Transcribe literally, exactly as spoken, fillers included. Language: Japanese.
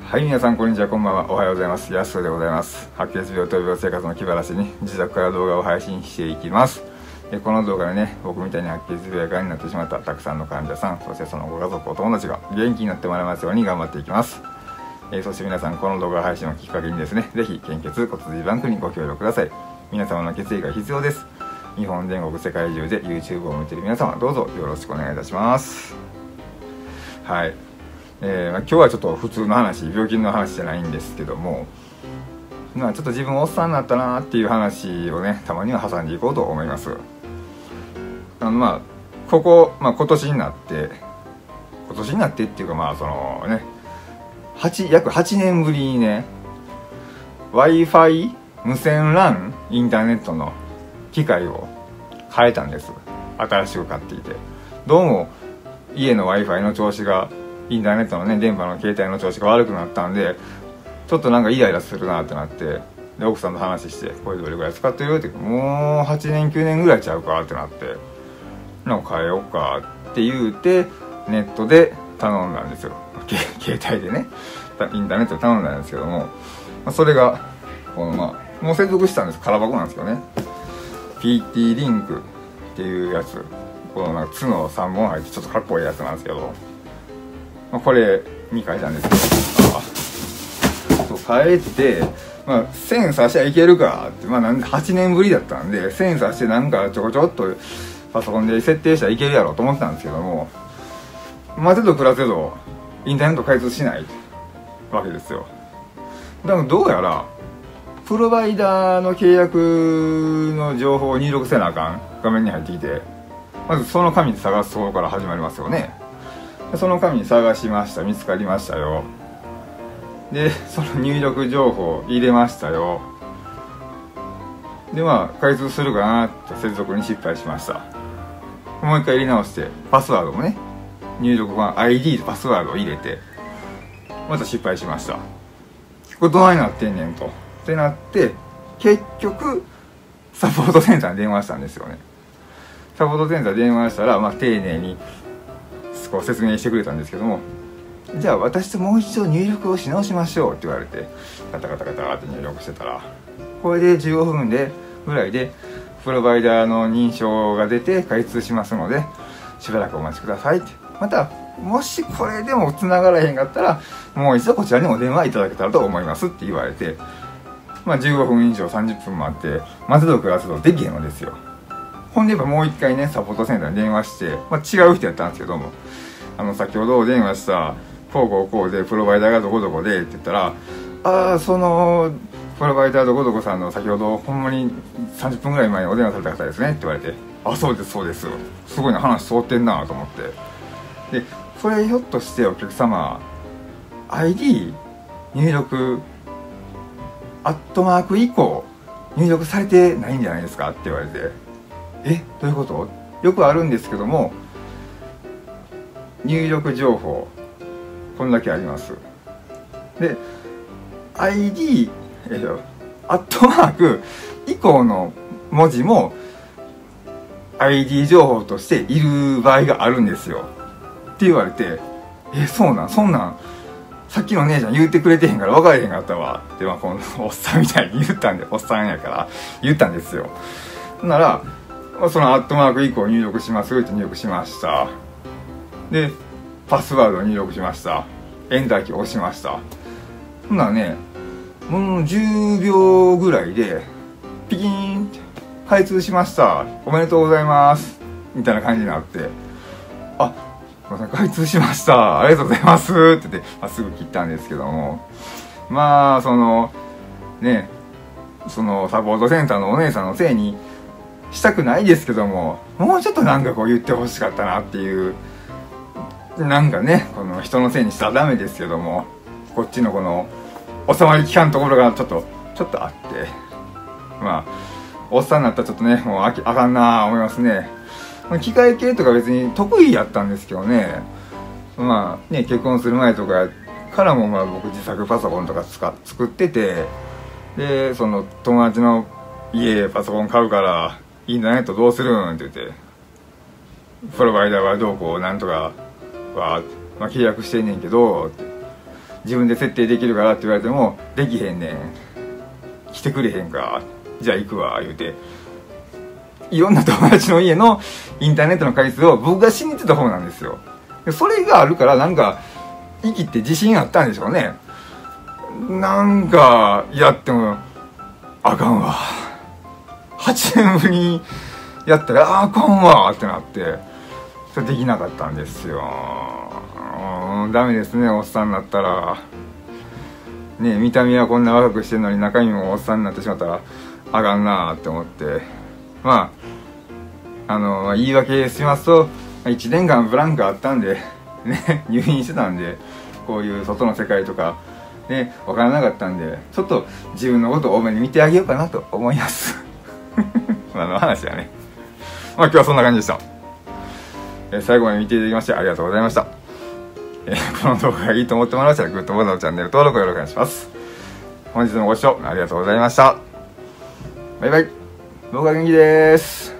はい、皆さんこんにちは、こんばんは。おはようございます。やすでございます。白血病と病生活の気晴らしに自宅から動画を配信していきます。でこの動画でね、僕みたいに白血病やがんになってしまったたくさんの患者さん、そしてそのご家族、お友達が元気になってもらえますように頑張っていきます。えー、そして皆さん、この動画配信をきっかけにですね、ぜひ献血骨髄バンクにご協力ください。皆様の血液が必要です。日本全国世界中で YouTube を見ている皆様、どうぞよろしくお願いいたします。はい、えーまあ、今日はちょっと普通の話、病気の話じゃないんですけども、まあ、ちょっと自分おっさんになったなっていう話をね、たまには挟んでいこうと思います。あのまあここ、まあ、今年になって今年になってっていうかまあそのねはち約はちねんぶりにね Wi-Fi 無線 ラン インターネットの機械を変えたんです。新しく買っていて、どうも家の Wi-Fi の調子が、インターネットのね電波の携帯の調子が悪くなったんで、ちょっとなんかイライラするなってなって、で奥さんと話して、これどれぐらい使ってるって、もうはちねんきゅうねんぐらいちゃうかってなって、なんか変えようかって言うてネットで頼んだんですよ。携帯でねインターネットで頼んだんですけども、それがこのまあもう接続したんです。空箱なんですけどね、 ピーティー リンクっていうやつ、このなんか角さんぼん入ってちょっとかっこいいやつなんですけど、まあ、これに変えたんですけど、そう変えて、まあ、線さしてはいけるかって、まあ、なんではちねんぶりだったんで、線さしてなんかちょこちょっとパソコンで設定したらいけるやろうと思ってたんですけども、待てど暮らせどインターネット開通しないわけですよ。だからどうやらプロバイダーの契約の情報を入力せなあかん画面に入ってきて、まずその紙で探すところから始まりますよね。でその紙探しました、見つかりましたよ。でその入力情報入れましたよ。でまあ開通するかなって接続に失敗しました。もう一回入れ直してパスワードもね、入力版 アイディー とパスワードを入れてまた失敗しました。これどないなってんねんとってなって、結局サポートセンターに電話したんですよね。サポートセンターに電話したら、まあ、丁寧にこう説明してくれたんですけども、じゃあ私ともう一度入力をし直しましょうって言われて、カタカタカタって入力してたら、これでじゅうごふんでぐらいでプロバイダーの認証が出て開通しますので、しばらくお待ちくださいって。またもしこれでも繋がらへんかったら、もう一度こちらにお電話いただけたらと思いますって言われて、まあじゅうごふん以上さんじゅっぷん待って、待てど暮らせどできへんのですよ。ほんでやっぱもう一回ねサポートセンターに電話して、まあ、違う人やったんですけども、あの先ほどお電話したこうこうこうでプロバイダーがどこどこでって言ったら、ああそのプロバイダーどこどこさんの先ほどほんまにさんじゅっぷんぐらい前にお電話された方ですねって言われて、あそうですそうです、すごいな話通ってんなと思って、でそれひょっとしてお客様 アイディー 入力アットマーク以降入力されてないんじゃないですかって言われて、えどういうこと？よくあるんですけども、入力情報こんだけあります。で アイディー、えっとアットマーク以降の文字も アイディー 情報としている場合があるんですよって言われて、えそうなんそんなんさっきの姉ちゃん言ってくれてへんから分からへんかったわって、まあ、このおっさんみたいに言ったんで、おっさんやから言ったんですよ。ならそのアットマーク以降入力しますって入力しました。でパスワードを入力しました。エンターキーを押しました。ほんならね、もうじゅうびょうぐらいでピキーンって開通しましたおめでとうございますみたいな感じになって、あ開通しましたありがとうございますって言って、まあ、すぐ切ったんですけども、まあそのねそのサポートセンターのお姉さんのせいにしたくないですけども、もうちょっとなんかこう言ってほしかったなっていう、なんかねこの人のせいにしたらダメですけども、こっちのこの収まりきかんところがちょっとちょっとあって、まあおっさんになったらちょっとねもうあきあかんな思いますね。機械系とか別に得意やったんですけどね、まあね結婚する前とかからもまあ僕自作パソコンとかつか作ってて、でその友達の家でパソコン買うからインターネットどうするんって言って、プロバイダーはどうこうなんとかは、まあ、契約してんねんけどって、 自分で設定できるからって言われてもできへんねん、来てくれへんか、じゃあ行くわ言うて、いろんな友達の家のインターネットの回数を僕が信じてた方なんですよ。でそれがあるからなんか生きて自信あったんでしょうね。なんかやってもあかんわ、はちねんぶりにやったらあかんわってなって、それできなかったんですよ。うん、ダメですね、おっさんになったらね。見た目はこんな若くしてるのに中身もおっさんになってしまったらあかんなって思って、まああの言い訳しますといちねんかんブランクあったんでね、入院してたんで、こういう外の世界とかね分からなかったんで、ちょっと自分のことを多めに見てあげようかなと思いますあの話はね、まあ今日はそんな感じでした。え最後まで見ていただきましてありがとうございました。えこの動画がいいと思ってもらいましたらグッドボタンのチャンネル登録よろしくお願いします。本日のご視聴ありがとうございました。バイバイ。僕は元気です。